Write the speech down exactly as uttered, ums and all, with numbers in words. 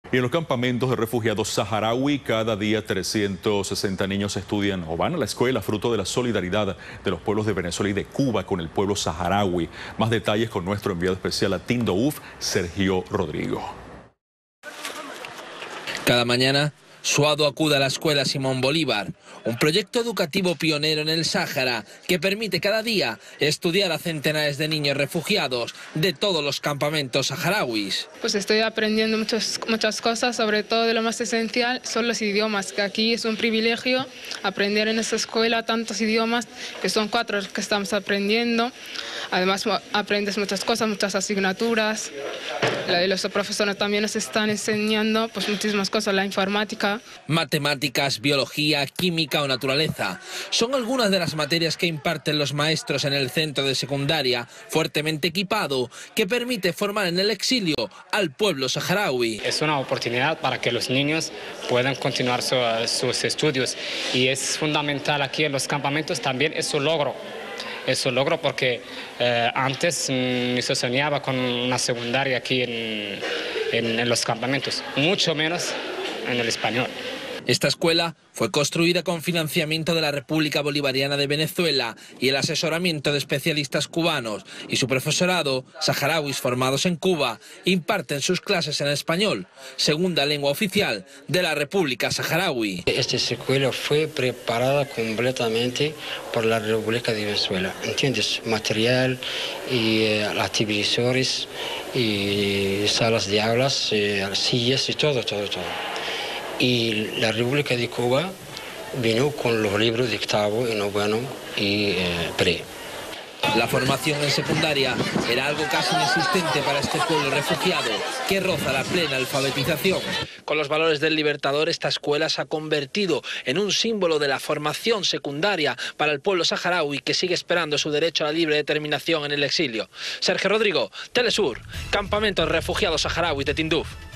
Y en los campamentos de refugiados saharaui, cada día trescientos sesenta niños estudian o van a la escuela, fruto de la solidaridad de los pueblos de Venezuela y de Cuba con el pueblo saharaui. Más detalles con nuestro enviado especial a Tindouf, Sergio Rodrigo. Cada mañana, Suado acude a la escuela Simón Bolívar, un proyecto educativo pionero en el Sáhara que permite cada día estudiar a centenares de niños refugiados de todos los campamentos saharauis. Pues estoy aprendiendo muchas, muchas cosas, sobre todo de lo más esencial son los idiomas, que aquí es un privilegio aprender en esta escuela tantos idiomas, que son cuatro los que estamos aprendiendo. Además aprendes muchas cosas, muchas asignaturas. Los profesores también nos están enseñando pues, muchísimas cosas, la informática. Matemáticas, biología, química o naturaleza son algunas de las materias que imparten los maestros en el centro de secundaria, fuertemente equipado, que permite formar en el exilio al pueblo saharaui. Es una oportunidad para que los niños puedan continuar su, sus estudios y es fundamental aquí en los campamentos también es su logro. Es un logro porque eh, antes ni se soñaba con una secundaria aquí en, en, en los campamentos, mucho menos en el español. Esta escuela fue construida con financiamiento de la República Bolivariana de Venezuela y el asesoramiento de especialistas cubanos, y su profesorado, saharauis formados en Cuba, imparten sus clases en español, segunda lengua oficial de la República Saharaui. Esta escuela fue preparada completamente por la República de Venezuela, ¿entiendes? Material y eh, televisores y salas de aulas, eh, sillas y todo, todo, todo. Y la República de Cuba vino con los libros de octavo y noveno y eh, pre. La formación en secundaria era algo casi inexistente para este pueblo refugiado, que roza la plena alfabetización. Con los valores del Libertador, esta escuela se ha convertido en un símbolo de la formación secundaria para el pueblo saharaui, que sigue esperando su derecho a la libre determinación en el exilio. Sergio Rodrigo, Telesur, Campamento de Refugiados Saharaui de Tindouf.